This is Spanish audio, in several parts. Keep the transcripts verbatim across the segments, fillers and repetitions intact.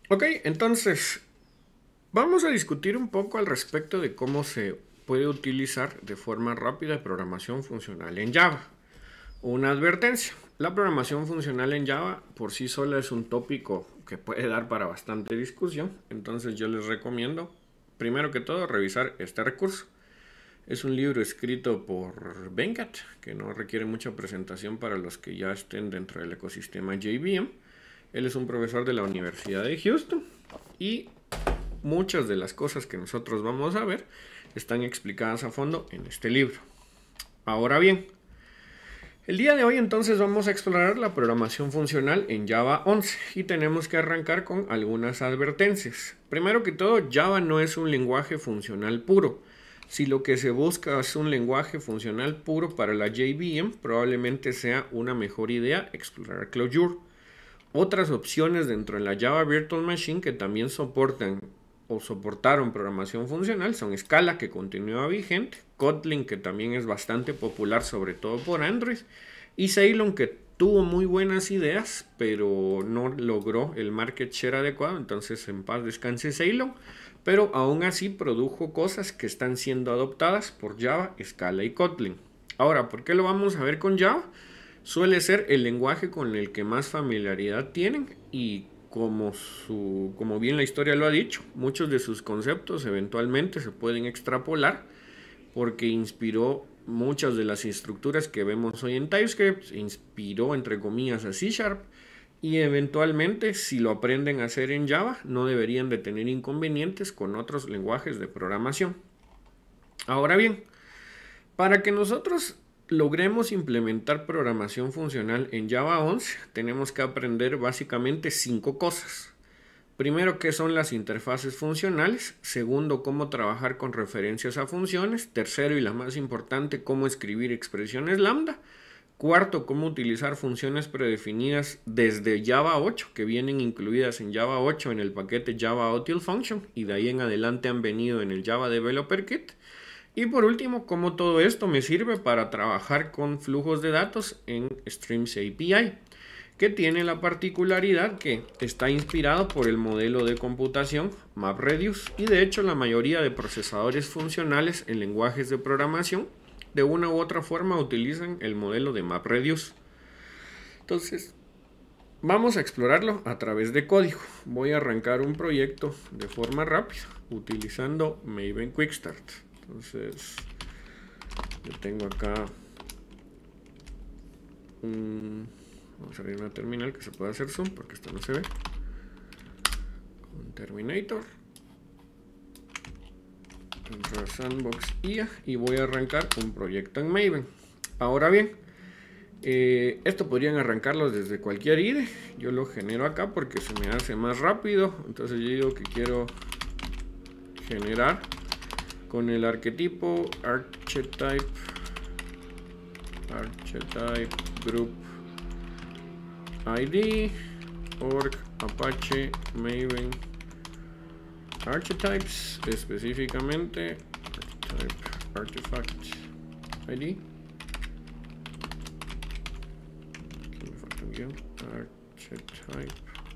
Ok, entonces vamos a discutir un poco al respecto de cómo se puede utilizar de forma rápida programación funcional en Java. Una advertencia, la programación funcional en Java por sí sola es un tópico que puede dar para bastante discusión, entonces yo les recomiendo, primero que todo, revisar este recurso. Es un libro escrito por Venkat, que no requiere mucha presentación para los que ya estén dentro del ecosistema J V M. Él es un profesor de la Universidad de Houston y muchas de las cosas que nosotros vamos a ver están explicadas a fondo en este libro. Ahora bien, el día de hoy entonces vamos a explorar la programación funcional en Java once y tenemos que arrancar con algunas advertencias. Primero que todo, Java no es un lenguaje funcional puro. Si lo que se busca es un lenguaje funcional puro para la J V M, probablemente sea una mejor idea explorar Clojure. Otras opciones dentro de la Java Virtual Machine que también soportan o soportaron programación funcional son Scala, que continúa vigente, Kotlin, que también es bastante popular, sobre todo por Android, y Ceylon, que tuvo muy buenas ideas, pero no logró el market share adecuado, entonces en paz descanse Ceylon, pero aún así produjo cosas que están siendo adoptadas por Java, Scala y Kotlin. Ahora, ¿por qué lo vamos a ver con Java? Suele ser el lenguaje con el que más familiaridad tienen y como, su, como bien la historia lo ha dicho, muchos de sus conceptos eventualmente se pueden extrapolar porque inspiró muchas de las estructuras que vemos hoy en TypeScript, inspiró entre comillas a C Sharp y eventualmente si lo aprenden a hacer en Java no deberían de tener inconvenientes con otros lenguajes de programación. Ahora bien, para que nosotros logremos implementar programación funcional en Java once, tenemos que aprender básicamente cinco cosas. Primero, qué son las interfaces funcionales. Segundo, cómo trabajar con referencias a funciones. Tercero, y la más importante, cómo escribir expresiones lambda. Cuarto, cómo utilizar funciones predefinidas desde Java ocho, que vienen incluidas en Java ocho en el paquete Java Util Function y de ahí en adelante han venido en el Java Developer Kit. Y por último, cómo todo esto me sirve para trabajar con flujos de datos en Streams A P I, que tiene la particularidad que está inspirado por el modelo de computación MapReduce y de hecho la mayoría de procesadores funcionales en lenguajes de programación de una u otra forma utilizan el modelo de MapReduce. Entonces, vamos a explorarlo a través de código. Voy a arrancar un proyecto de forma rápida utilizando Maven Quick Start. Entonces, yo tengo acá un... Vamos a abrir una terminal que se pueda hacer zoom porque esto no se ve. Un Terminator. Entrar Sandbox I A y voy a arrancar un proyecto en Maven. Ahora bien, eh, esto podrían arrancarlo desde cualquier I D E. Yo lo genero acá porque se me hace más rápido. Entonces yo digo que quiero generar con el arquetipo archetype archetype group I D org apache maven archetypes, específicamente archetype artifact I D. Aquí me falta un guión. Archetype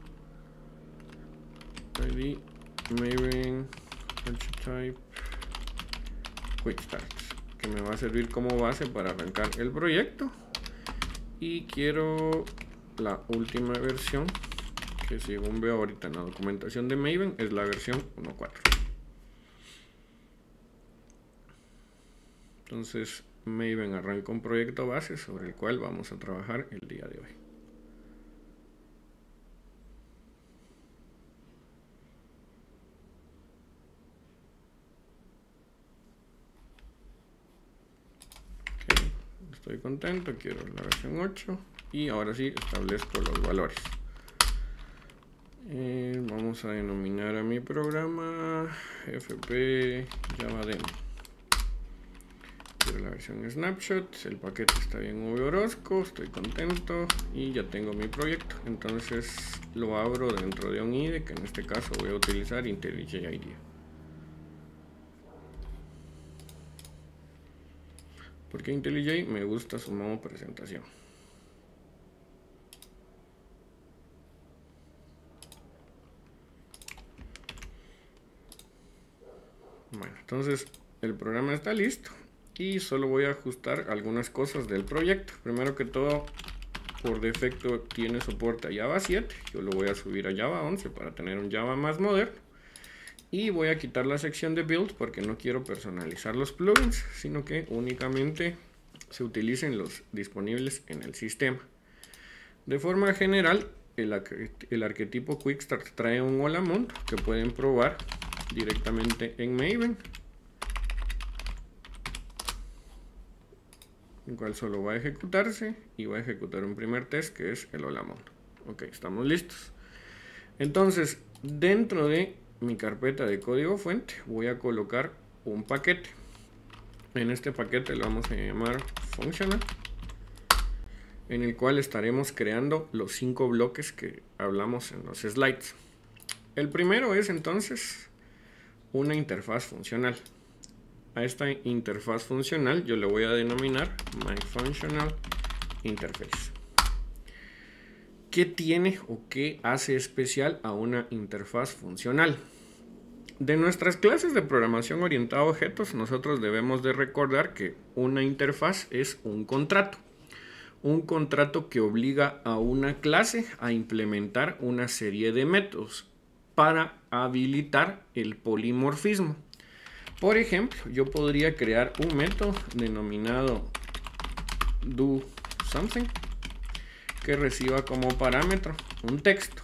I D maven archetype quick start, que me va a servir como base para arrancar el proyecto. Y quiero la última versión, que según veo ahorita en la documentación de Maven es la versión uno punto cuatro. Entonces Maven arranca un proyecto base sobre el cual vamos a trabajar el día de hoy. Okay, estoy contento, quiero la versión ocho y ahora sí establezco los valores. Eh, vamos a denominar a mi programa fp java demo. Quiero la versión snapshot, el paquete está bien V Orozco, estoy contento y ya tengo mi proyecto. Entonces lo abro dentro de un I D E, que en este caso voy a utilizar IntelliJ IDEA. Porque IntelliJ me gusta su modo presentación. Bueno, entonces el programa está listo y solo voy a ajustar algunas cosas del proyecto. Primero que todo, por defecto tiene soporte a Java siete. Yo lo voy a subir a Java once para tener un Java más moderno. Y voy a quitar la sección de build porque no quiero personalizar los plugins, sino que únicamente se utilicen los disponibles en el sistema. De forma general, el, el arquetipo Quickstart trae un hola mundo que pueden probar directamente en Maven, el cual solo va a ejecutarse y va a ejecutar un primer test que es el hola mundo. Ok, estamos listos. Entonces, dentro de mi carpeta de código fuente voy a colocar un paquete. En este paquete lo vamos a llamar functional, en el cual estaremos creando los cinco bloques que hablamos en los slides. El primero es entonces una interfaz funcional. A esta interfaz funcional yo le voy a denominar myFunctionalInterface. ¿Qué tiene o qué hace especial a una interfaz funcional? De nuestras clases de programación orientada a objetos, nosotros debemos de recordar que una interfaz es un contrato. Un contrato que obliga a una clase a implementar una serie de métodos para habilitar el polimorfismo. Por ejemplo, yo podría crear un método denominado doSomething que reciba como parámetro un texto.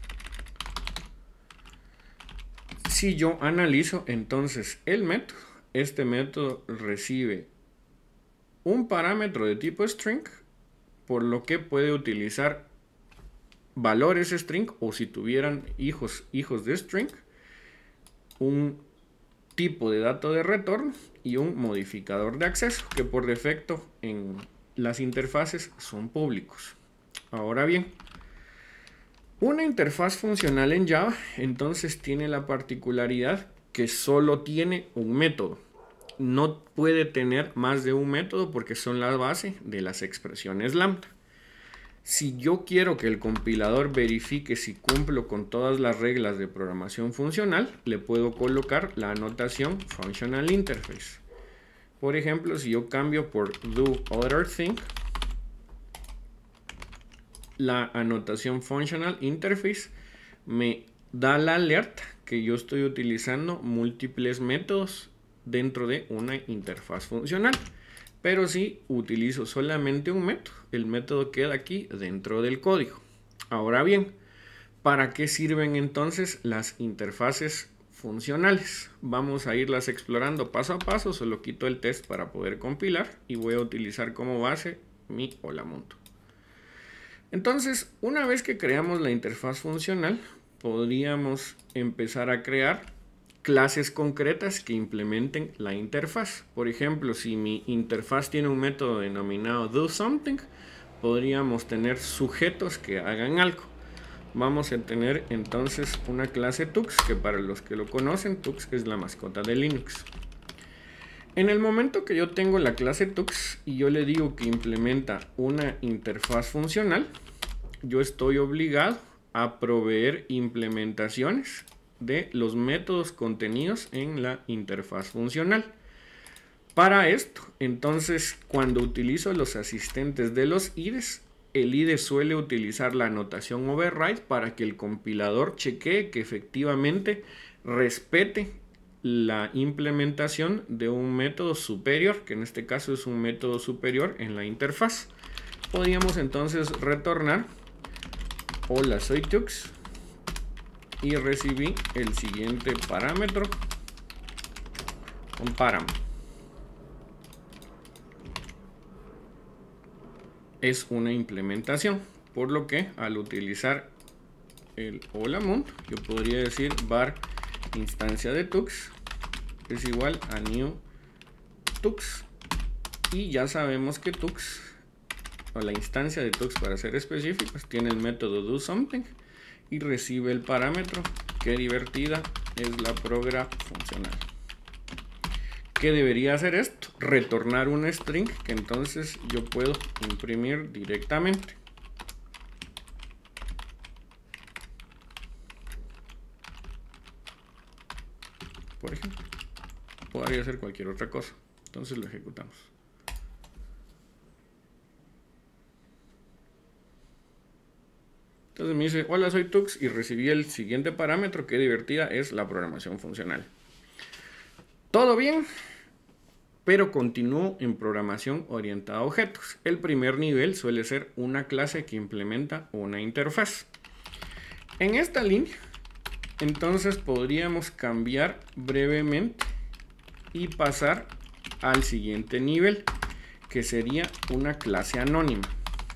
Si yo analizo entonces el método, este método recibe un parámetro de tipo string, por lo que puede utilizar valores string, o si tuvieran hijos, hijos de string, un tipo de dato de retorno y un modificador de acceso, que por defecto en las interfaces son públicos. Ahora bien, una interfaz funcional en Java entonces tiene la particularidad que solo tiene un método. No puede tener más de un método porque son la base de las expresiones lambda. Si yo quiero que el compilador verifique si cumplo con todas las reglas de programación funcional, le puedo colocar la anotación functional interface. Por ejemplo, si yo cambio por do other thing, la anotación functional interface me da la alerta que yo estoy utilizando múltiples métodos dentro de una interfaz funcional. Pero si utilizo solamente un método, el método queda aquí dentro del código. Ahora bien, ¿para qué sirven entonces las interfaces funcionales? Vamos a irlas explorando paso a paso. Solo quito el test para poder compilar y voy a utilizar como base mi hola mundo. Entonces, una vez que creamos la interfaz funcional, podríamos empezar a crear clases concretas que implementen la interfaz. Por ejemplo, si mi interfaz tiene un método denominado doSomething, podríamos tener sujetos que hagan algo. Vamos a tener entonces una clase Tux, que para los que lo conocen, Tux es la mascota de Linux. En el momento que yo tengo la clase Tux y yo le digo que implementa una interfaz funcional, yo estoy obligado a proveer implementaciones de los métodos contenidos en la interfaz funcional. Para esto, entonces, cuando utilizo los asistentes de los I D Es, el I D E suele utilizar la anotación override para que el compilador chequee que efectivamente respete la implementación de un método superior, que en este caso es un método superior en la interfaz. Podríamos entonces retornar: hola, soy Tux y recibí el siguiente parámetro, un param. Es una implementación, por lo que al utilizar el hola mundo, yo podría decir var instancia de Tux es igual a new Tux, y ya sabemos que Tux, o la instancia de Tux para ser específicos, tiene el método doSomething y recibe el parámetro. Qué divertida es la progra funcional. ¿Qué debería hacer esto? Retornar un string que entonces yo puedo imprimir directamente. Por ejemplo. podría ser cualquier otra cosa. Entonces lo ejecutamos. Entonces me dice, hola, soy Tux y recibí el siguiente parámetro. Qué divertida es la programación funcional. Todo bien, pero continúo en programación orientada a objetos. El primer nivel suele ser una clase que implementa una interfaz. En esta línea, entonces podríamos cambiar brevemente y pasar al siguiente nivel, que sería una clase anónima.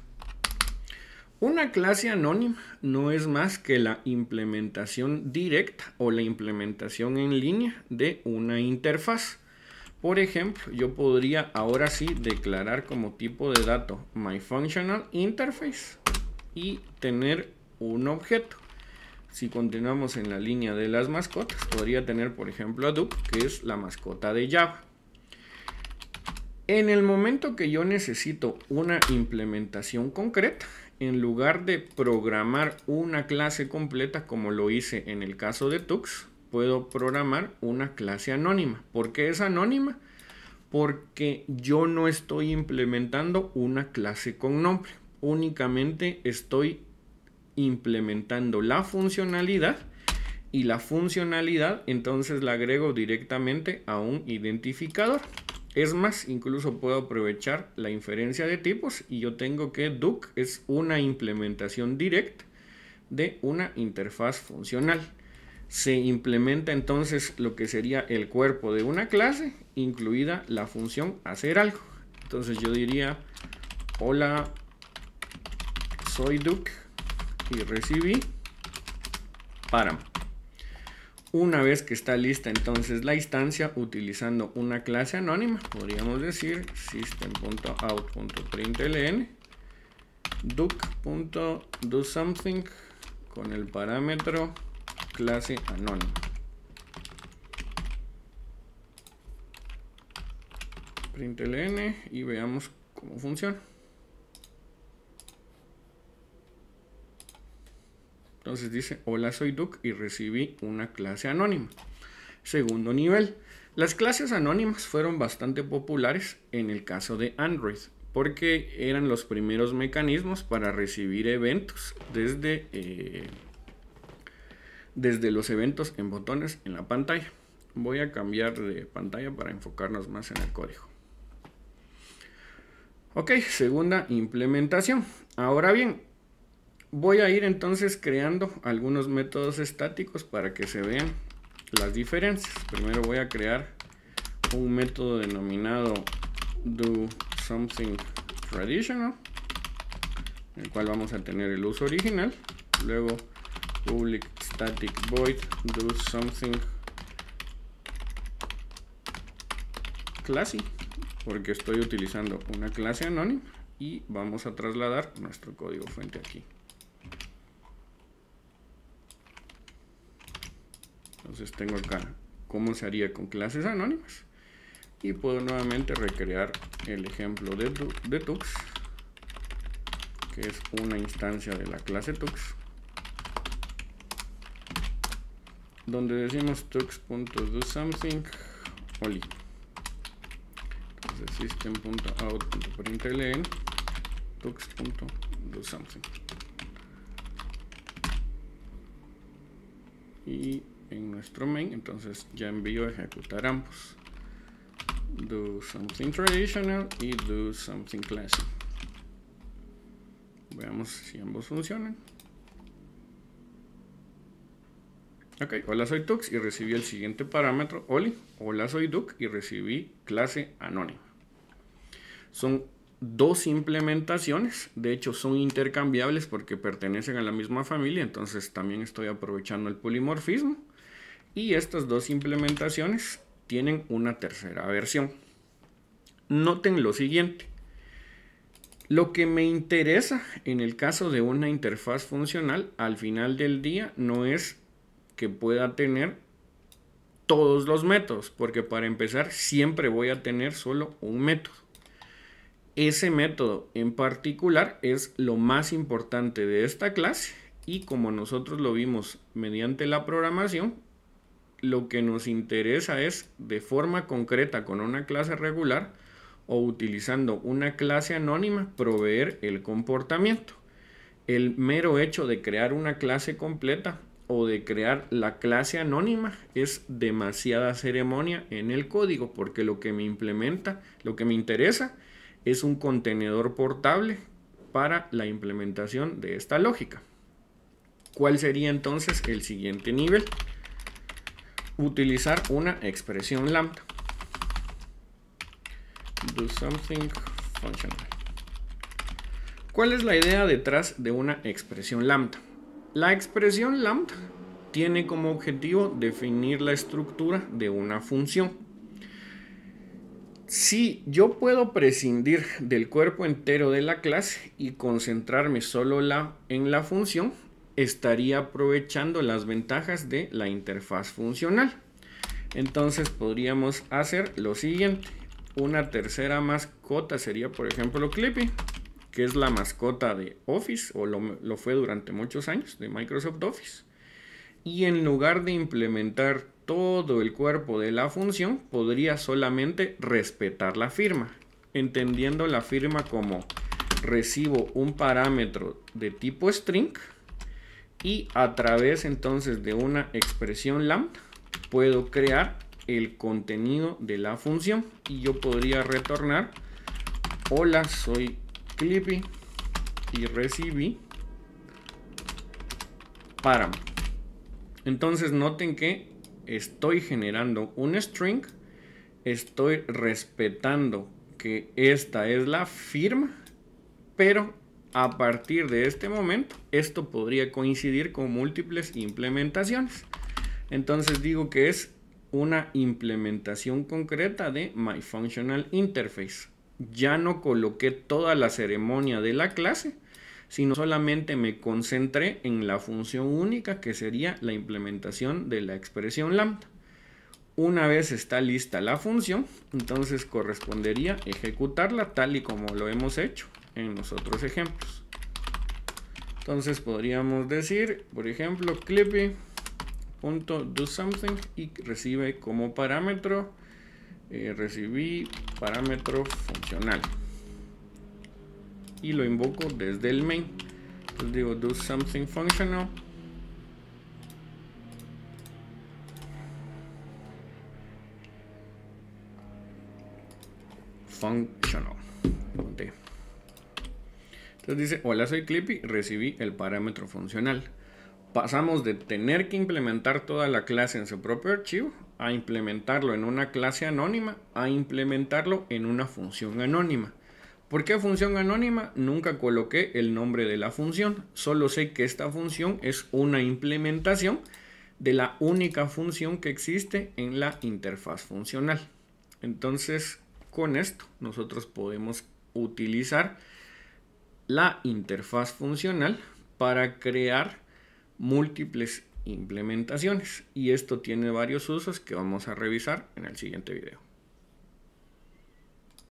Una clase anónima no es más que la implementación directa o la implementación en línea de una interfaz. Por ejemplo, yo podría ahora sí declarar como tipo de dato myFunctionalInterface y tener un objeto. Si continuamos en la línea de las mascotas, podría tener, por ejemplo, a Duck, que es la mascota de Java. En el momento que yo necesito una implementación concreta, en lugar de programar una clase completa como lo hice en el caso de Tux, puedo programar una clase anónima. ¿Por qué es anónima? Porque yo no estoy implementando una clase con nombre. Únicamente estoy implementando la funcionalidad y la funcionalidad entonces la agrego directamente a un identificador. Es más, incluso puedo aprovechar la inferencia de tipos y yo tengo que Duck es una implementación directa de una interfaz funcional. Se implementa entonces lo que sería el cuerpo de una clase, incluida la función hacer algo. Entonces yo diría, hola, soy Duck y recibí param. Una vez que está lista entonces la instancia utilizando una clase anónima, podríamos decir system.out.println duck.doSomething con el parámetro clase anónima. Println y veamos cómo funciona. Entonces dice, hola, soy Duck y recibí una clase anónima. Segundo nivel. Las clases anónimas fueron bastante populares en el caso de Android, porque eran los primeros mecanismos para recibir eventos desde, eh, desde los eventos en botones en la pantalla. Voy a cambiar de pantalla para enfocarnos más en el código. Ok, segunda implementación. Ahora bien, voy a ir entonces creando algunos métodos estáticos para que se vean las diferencias. Primero voy a crear un método denominado doSomethingTraditional, el cual vamos a tener el uso original. Luego public static void doSomethingClassy, porque estoy utilizando una clase anónima, y vamos a trasladar nuestro código fuente aquí. Entonces tengo acá cómo se haría con clases anónimas y puedo nuevamente recrear el ejemplo de, de Tux, que es una instancia de la clase Tux, donde decimos tux.doSomething only. Entonces system.out.println tux.doSomething y en nuestro main entonces ya envío a ejecutar ambos, doSomethingTraditional y doSomethingClassy. Veamos si ambos funcionan. Ok, hola, soy Tux y recibí el siguiente parámetro. Oli, hola, soy Duck y recibí clase anónima. Son dos implementaciones, de hecho son intercambiables porque pertenecen a la misma familia, entonces también estoy aprovechando el polimorfismo. Y estas dos implementaciones tienen una tercera versión. Noten lo siguiente. Lo que me interesa en el caso de una interfaz funcional al final del día no es que pueda tener todos los métodos, porque para empezar siempre voy a tener solo un método. Ese método en particular es lo más importante de esta clase y como nosotros lo vimos mediante la programación, lo que nos interesa es de forma concreta con una clase regular o utilizando una clase anónima proveer el comportamiento. El mero hecho de crear una clase completa o de crear la clase anónima es demasiada ceremonia en el código, porque lo que me implementa, lo que me interesa es un contenedor portable para la implementación de esta lógica. ¿Cuál sería entonces el siguiente nivel? Utilizar una expresión lambda. Do something functional. ¿Cuál es la idea detrás de una expresión lambda? La expresión lambda tiene como objetivo definir la estructura de una función. Si yo puedo prescindir del cuerpo entero de la clase y concentrarme solo la, en la función, estaría aprovechando las ventajas de la interfaz funcional. Entonces podríamos hacer lo siguiente. Una tercera mascota sería, por ejemplo, Clippy, que es la mascota de Office, o lo, lo fue durante muchos años, de Microsoft Office. Y en lugar de implementar todo el cuerpo de la función, podría solamente respetar la firma, entendiendo la firma como recibo un parámetro de tipo string y a través entonces de una expresión lambda puedo crear el contenido de la función y yo podría retornar: hola, soy Clippy y recibí parámetro. Entonces noten que estoy generando un string, estoy respetando que esta es la firma, pero a partir de este momento esto podría coincidir con múltiples implementaciones. Entonces digo que es una implementación concreta de My Functional Interface. Ya no coloqué toda la ceremonia de la clase, sino solamente me concentré en la función única, que sería la implementación de la expresión lambda. Una vez está lista la función, entonces correspondería ejecutarla tal y como lo hemos hecho en los otros ejemplos. Entonces podríamos decir, por ejemplo, Clippy.doSomething y recibe como parámetro, eh, recibí parámetro funcional. Y lo invoco desde el main. Entonces digo do something functional. Functional. Entonces dice, hola, soy Clippy, recibí el parámetro funcional. Pasamos de tener que implementar toda la clase en su propio archivo a implementarlo en una clase anónima a implementarlo en una función anónima. ¿Por qué función anónima? Nunca coloqué el nombre de la función, solo sé que esta función es una implementación de la única función que existe en la interfaz funcional. Entonces, con esto nosotros podemos utilizar la interfaz funcional para crear múltiples implementaciones, y esto tiene varios usos que vamos a revisar en el siguiente video.